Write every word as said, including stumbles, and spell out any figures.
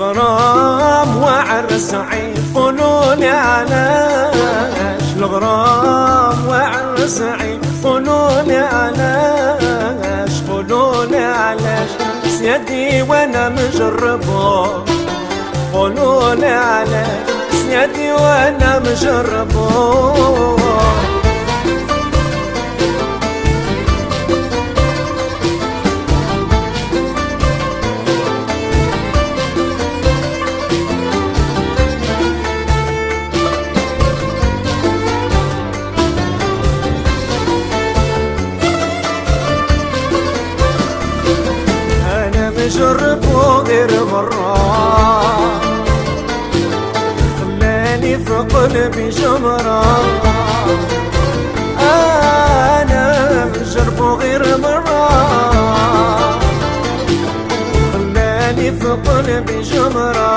الغرام وعر سعيد قولولي علاش، الغرام وعر سعيد قولولي علاش، قولولي علاش سيدي وانا مجربو، قولولي علاش سيدي وانا مجربو. جربوا غير مرة خلاني في قلبي جمرة، أنا جربوا غير مرة خلاني في قلبي جمرة.